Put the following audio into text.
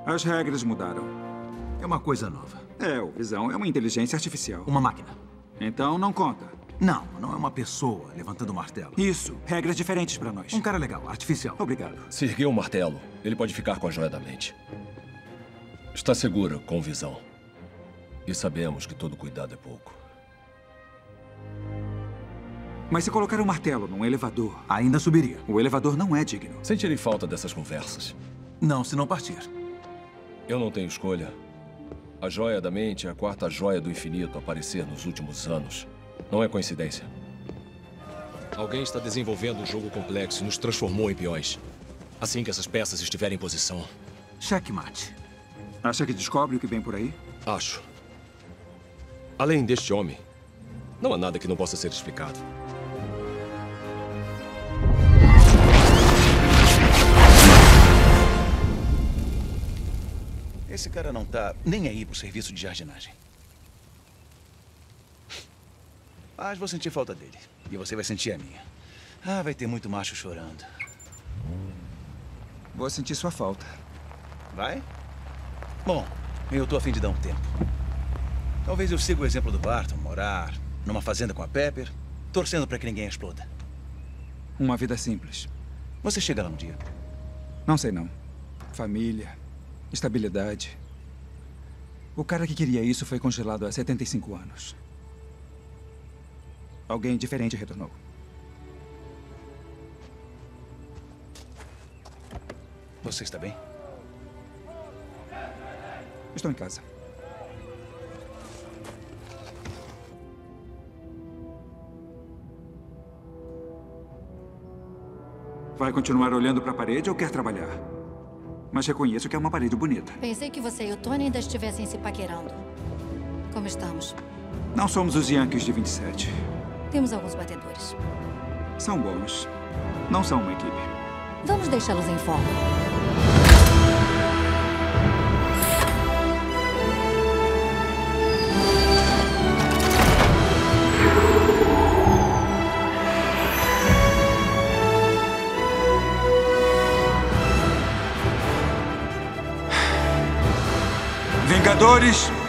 As regras mudaram. É uma coisa nova. O Visão é uma inteligência artificial. Uma máquina. Então não conta. Não é uma pessoa levantando o martelo. Isso. Regras diferentes pra nós. Um cara legal, artificial. Obrigado. Se erguer um martelo, ele pode ficar com a joia da mente. Está segura com Visão. E sabemos que todo cuidado é pouco. Mas se colocar um martelo num elevador... Ainda subiria. O elevador não é digno. Sentirei falta dessas conversas. Não, se não partir. Eu não tenho escolha. A joia da mente é a quarta joia do infinito a aparecer nos últimos anos. Não é coincidência. Alguém está desenvolvendo um jogo complexo e nos transformou em peões. Assim que essas peças estiverem em posição... Checkmate. Acha que descobre o que vem por aí? Acho. Além deste homem, não há nada que não possa ser explicado. Esse cara não tá nem aí pro serviço de jardinagem. Mas vou sentir falta dele. E você vai sentir a minha. Ah, vai ter muito macho chorando. Vou sentir sua falta. Vai? Bom, eu tô a fim de dar um tempo. Talvez eu siga o exemplo do Barton, morar numa fazenda com a Pepper, torcendo pra que ninguém exploda. Uma vida simples. Você chega lá um dia. Não sei não. Família, estabilidade. O cara que queria isso foi congelado há 75 anos. Alguém diferente retornou. Você está bem? Estou em casa. Vai continuar olhando para a parede ou quer trabalhar? Mas reconheço que é uma parede bonita. Pensei que você e o Tony ainda estivessem se paquerando. Como estamos? Não somos os Yankees de 27. Temos alguns batedores. São bons. Não são uma equipe. Vamos deixá-los em forma. Vingadores